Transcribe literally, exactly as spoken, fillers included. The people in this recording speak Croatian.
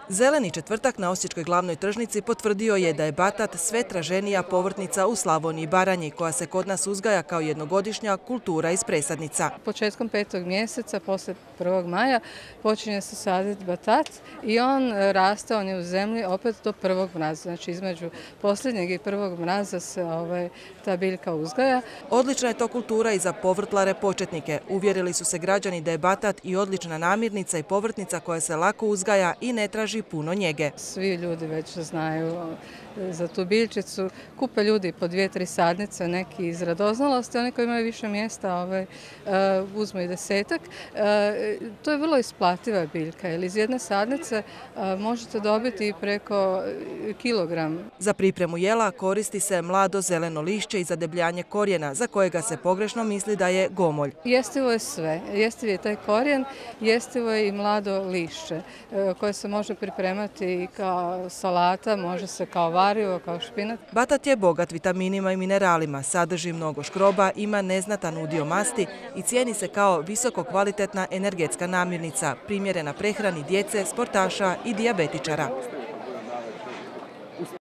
Zeleni četvrtak na Osječkoj glavnoj tržnici potvrdio je da je batat sve traženija povrtnica u Slavoniji i Baranji, koja se kod nas uzgaja kao jednogodišnja kultura iz presadnica. Početkom petog mjeseca, poslije prvog maja, počinje se saditi batat i on raste, on je u zemlji opet do prvog mraza. Znači između posljednjeg i prvog mraza se ovaj, ta biljka uzgaja. Odlična je to kultura i za povrtlare početnike. Uvjerili su se građani da je batat i odlična namirnica i povrtnica koja se lako uzgaja i ne traži puno njege. Svi ljudi već znaju za tu biljčicu. Kupe ljudi po dvije, tri sadnice, neki iz radoznalosti, oni koji imaju više mjesta ovaj, uzmu i desetak. To je vrlo isplativa biljka, jer iz jedne sadnice možete dobiti i preko kilogram. Za pripremu jela koristi se mlado zeleno lišće i zadebljanje korijena, za kojega se pogrešno misli da je gomolj. Jestivo je sve. Jestivo je taj korijen, jestivo je i mlado lišće, koje se može pripremati i kao salata, može se kao varivo, kao špinat. Batat je bogat vitaminima i mineralima, sadrži mnogo škroba, ima neznatan udio masti i cijeni se kao visoko kvalitetna energetska namirnica, primjerena prehrani djece, sportaša i dijabetičara.